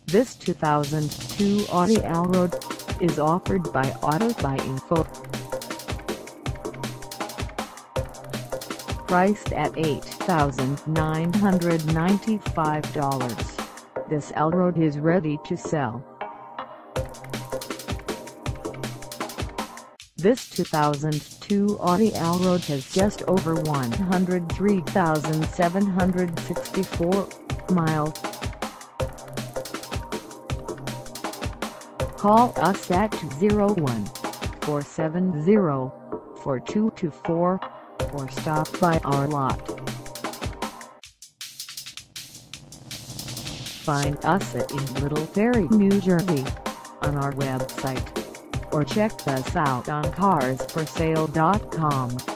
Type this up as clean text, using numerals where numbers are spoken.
This 2002 Audi Allroad is offered by Auto by Info. Priced at $8,995, this Allroad is ready to sell. This 2002 Audi Allroad has just over 103,764 miles. Call us at 201-470-4224 or stop by our lot. Find us in Little Ferry, New Jersey, on our website, or check us out on carsforsale.com.